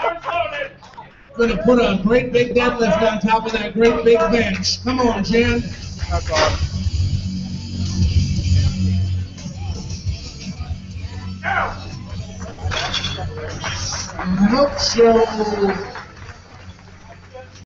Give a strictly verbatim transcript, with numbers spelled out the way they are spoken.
Gonna put a great big deadlift on top of that great big bench. Come on, Jen. That's awesome. Help show.